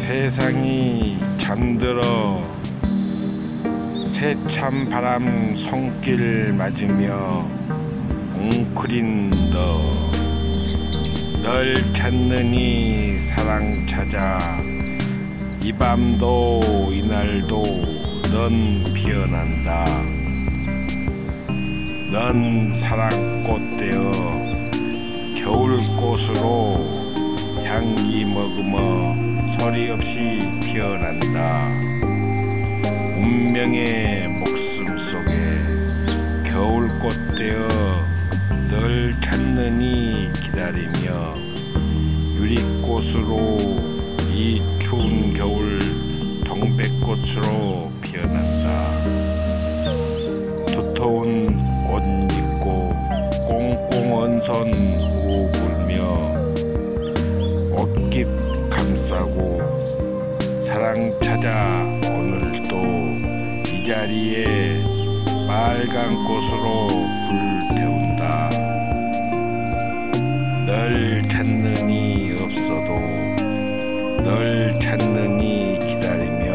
세상이 잠들어 새찬 바람 손길 맞으며 웅크린 널 찾느니 사랑 찾아 이 밤도 이날도 넌 피어난다. 넌 사랑꽃 되어 겨울꽃으로 향기 머금어 소리 없이 피어난다. 운명의 목숨 속에 겨울꽃 되어 널 찾느니 기다리며 유리꽃으로 이 추운 겨울 동백꽃으로 피어난다. 두터운 옷 입고 꽁꽁 언선 우 불며 옷깃 감싸고 사랑 찾아 오늘도 이 자리에 빨간 꽃으로 불태운다. 널 찾느니 없어도 널 찾느니 기다리며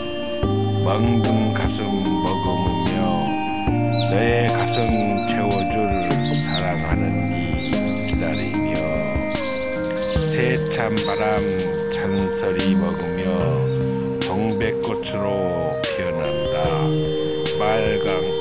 멍든 가슴 머금으며 너의 가슴 채워줄 사랑하는 이 기다리며 세찬 바람 잔소리 먹으며 동백꽃으로 피어난다. 빨강